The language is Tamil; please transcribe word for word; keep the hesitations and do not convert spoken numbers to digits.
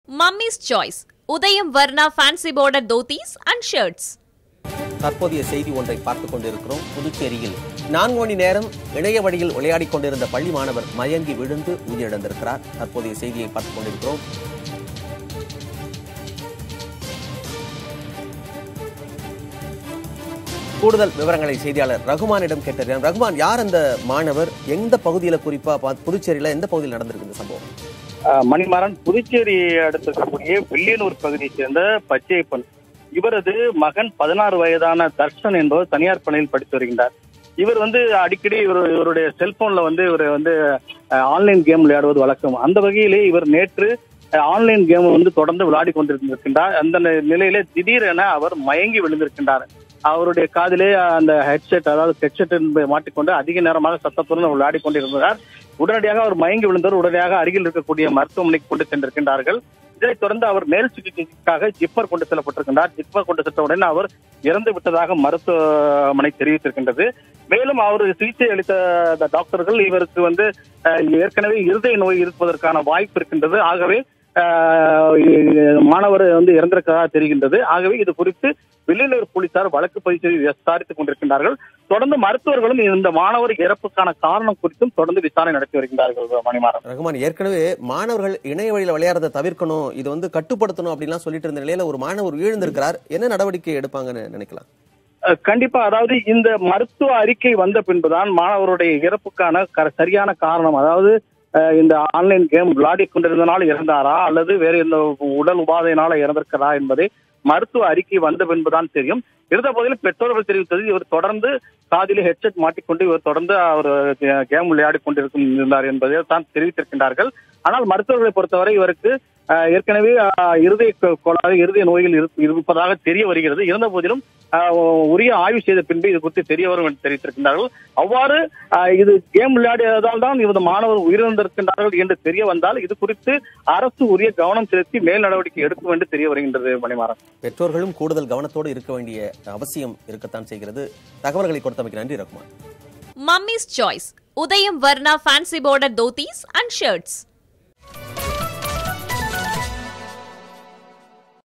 Mummy's Choice, Udayam Varna Fancy Border Dhotis and Shirts. தற்போதைய செய்தி ஒன்றை பார்த்துக் கொண்டிருக்கிறோம். புதுச்சேரியில் நான்கு மணி நேரம் இணைய வழியில் விளையாடிக் கொண்டிருந்த பள்ளி மாணவர் மயங்கி விழுந்து உயிரிழந்திருக்கிறார். தற்போதைய செய்தியை பார்த்துக் கொண்டிருக்கிறோம். கூடுதல் விவரங்களை செய்தியாளர் ரகுமானிடம் கேட்டறியார். ரகுமான், யார் அந்த மாணவர்? எந்த பகுதியில், குறிப்பா புதுச்சேரியில எந்த பகுதியில் நடந்திருக்கு இந்த சம்பவம்? மணிமாறன், புதுச்சேரி அடுத்திருக்கக்கூடிய வெள்ளியனூர் பகுதியைச் சேர்ந்த பச்சையப்பன். இவரது மகன் பதினாறு வயதான தர்ஷன் என்பவர் தனியார் பள்ளியில் படித்து வருகின்றார். இவர் வந்து அடிக்கடி இவர் இவருடைய செல்போன்ல வந்து இவர் வந்து ஆன்லைன் கேம் விளையாடுவது வழக்கம். அந்த வகையிலே இவர் நேற்று ஆன்லைன் கேம் வந்து தொடர்ந்து விளையாடி கொண்டிருக்கின்றார். அந்த நிலையிலே திடீரென அவர் மயங்கி விழுந்திருக்கின்றார். அவருடைய காதிலே அந்த ஹெட்செட், அதாவது ஹெட்செட் மாட்டிக்கொண்டு அதிக நேரமாக சத்தத்துடன் விளையாடி கொண்டிருந்தார். உடனடியாக அவர் மயங்கி விழுந்தவர் உடனடியாக அருகில் இருக்கக்கூடிய மருத்துவமனைக்கு கொண்டு சென்றிருக்கின்றார்கள். இதைத் தொடர்ந்து அவர் மேல் சிகிச்சைக்காக ஜிப்மர் கொண்டு செல்லப்பட்டிருக்கின்றார். ஜிப்மர் கொண்டு சென்றவுடன் அவர் இறந்து விட்டதாக மருத்துவமனை தெரிவித்திருக்கின்றது. மேலும் அவர் சிகிச்சை அளித்த டாக்டர்கள் இவருக்கு வந்து ஏற்கனவே இருதய நோய் இருப்பதற்கான வாய்ப்பு இருக்கின்றது. ஆகவே மாணவர் வந்து இறந்திருக்கிறதா தெரிகின்றது. ஆகவே இது குறித்து வெள்ளியனூர் போலீசார் வழக்கு பதிவு செய்து விசாரித்துக் கொண்டிருக்கின்றார்கள். தொடர்ந்து மருத்துவர்களும் இந்த மாணவர் இறப்புக்கான காரணம் குறித்தும் தொடர்ந்து விசாரணை நடத்தி வருகின்றார்கள். மணிமாறன், ரகுமான், ஏற்கனவே மாணவர்கள் இணைய வழியில் விளையாடுறதை தவிர்க்கணும், இது வந்து கட்டுப்படுத்தணும் அப்படின்லாம் சொல்லிட்டு இருந்த நிலையில ஒரு மாணவர் இழந்திருக்கிறார். என்ன நடவடிக்கை எடுப்பாங்கன்னு நினைக்கலாம்? கண்டிப்பா, அதாவது இந்த மருத்துவ அறிக்கை வந்த பின்புதான் மாணவருடைய இறப்புக்கான சரியான காரணம், அதாவது இந்த ஆன்லைன் கேம் விளையாடி கொண்டிருந்தனால இறந்தாரா அல்லது வேறு எந்த உடல் உபாதையினால இறந்திருக்கிறா என்பதை மருத்துவ அறிக்கை வந்த பின்புதான் தெரியும். இருந்த போதிலும் பெற்றோர்கள் தெரிவித்தது இவர் தொடர்ந்து காதிலே ஹெட்செட் மாட்டிக்கொண்டு இவர் தொடர்ந்து அவர் கேம் விளையாடி கொண்டிருக்கும் இருந்தார் என்பதை தான் தெரிவித்திருக்கின்றார்கள். ஆனால் மருத்துவர்களை பொறுத்தவரை இவருக்கு ஏற்கனவே இருதய கோளாறு, இருதய நோய்கள் இருப்பதாக தெரிய வருகிறது. இருந்த போதிலும் உரிய ஆய்வு செய்த பின்பு இது குறித்து தெரிய வரும் என்று தெரிவித்திருக்கின்றார்கள். அவ்வாறு இது கேம் விளையாடியதால் தான் இந்த மாணவர் உயிரிழந்திருக்கின்றார்கள் என்று தெரிய வந்தால் இது குறித்து அரசு உரிய கவனம் செலுத்தி மேல் நடவடிக்கை எடுக்கும் என்று தெரிய வருகின்றது. மணிமாறன், பெற்றோர்களும் கூடுதல் கவனத்தோடு இருக்க வேண்டிய அவசியம் இருக்கத்தான் செய்கிறது. தகவல்களை கொடுத்தமைக்கு நன்றி Rahman. Mummy's Choice, Udayam Varna Fancy Border Dhotis and Shirts.